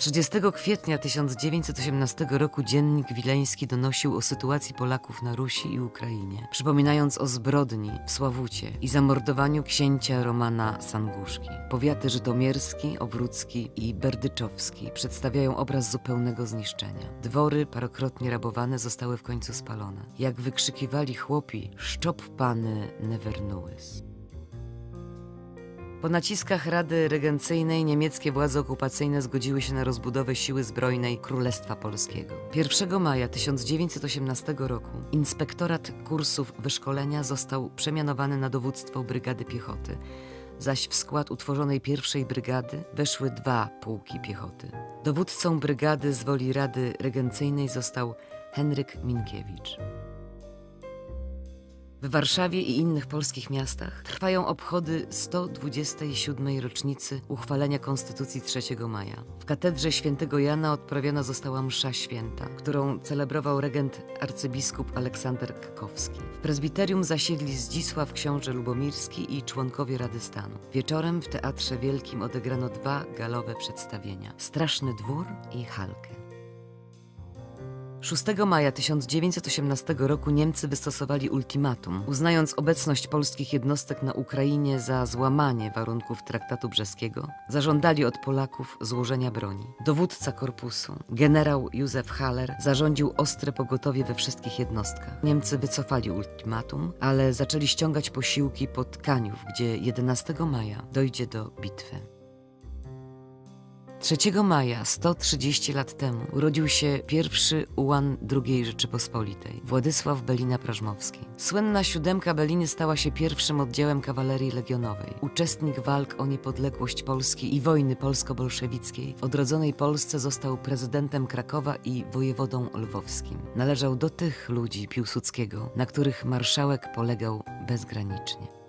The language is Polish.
30 kwietnia 1918 roku dziennik wileński donosił o sytuacji Polaków na Rusi i Ukrainie, przypominając o zbrodni w Sławucie i zamordowaniu księcia Romana Sanguszki. Powiaty żytomierski, owrócki i berdyczowski przedstawiają obraz zupełnego zniszczenia. Dwory parokrotnie rabowane zostały w końcu spalone. Jak wykrzykiwali chłopi, szczop pany ne vernułys. Po naciskach Rady Regencyjnej niemieckie władze okupacyjne zgodziły się na rozbudowę siły zbrojnej Królestwa Polskiego. 1 maja 1918 roku inspektorat kursów wyszkolenia został przemianowany na dowództwo Brygady Piechoty, zaś w skład utworzonej pierwszej brygady weszły 2 pułki piechoty. Dowódcą brygady z woli Rady Regencyjnej został Henryk Minkiewicz. W Warszawie i innych polskich miastach trwają obchody 127. rocznicy uchwalenia Konstytucji 3 maja. W katedrze świętego Jana odprawiona została msza święta, którą celebrował regent arcybiskup Aleksander Kakowski. W prezbiterium zasiedli Zdzisław książę Lubomirski i członkowie Rady Stanu. Wieczorem w Teatrze Wielkim odegrano 2 galowe przedstawienia: Straszny Dwór i Halkę. 6 maja 1918 roku Niemcy wystosowali ultimatum, uznając obecność polskich jednostek na Ukrainie za złamanie warunków traktatu brzeskiego. Zażądali od Polaków złożenia broni. Dowódca korpusu, generał Józef Haller, zarządził ostre pogotowie we wszystkich jednostkach. Niemcy wycofali ultimatum, ale zaczęli ściągać posiłki pod Kaniów, gdzie 11 maja dojdzie do bitwy. 3 maja, 130 lat temu, urodził się pierwszy ułan II Rzeczypospolitej, Władysław Belina-Prażmowski. Słynna 7. Beliny stała się pierwszym oddziałem kawalerii legionowej. Uczestnik walk o niepodległość Polski i wojny polsko-bolszewickiej, w odrodzonej Polsce został prezydentem Krakowa i wojewodą lwowskim. Należał do tych ludzi Piłsudskiego, na których marszałek polegał bezgranicznie.